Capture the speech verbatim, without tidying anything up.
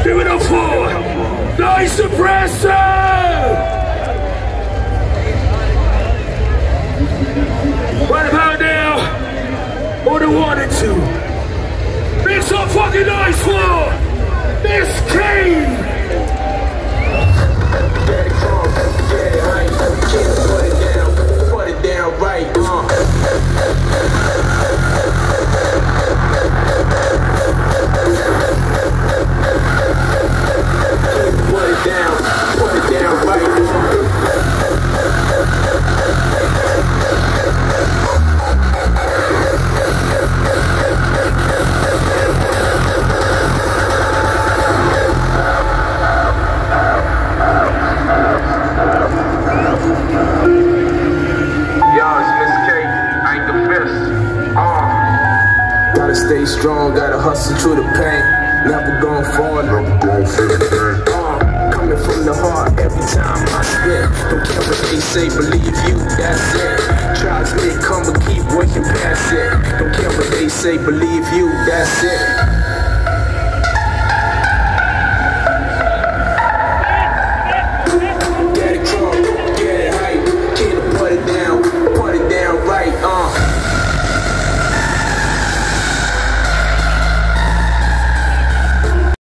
Give it up for Nice Suppressor! Right about now, on the one and two. Make some fucking noise for Miss King! Stay strong, gotta hustle through the pain. Never gon' fall, never gon' feel the pain. Uh, coming from the heart every time I spit. Don't care what they say, believe you, that's it. Tries may come, but keep working past it. Don't care what they say, believe you, that's it.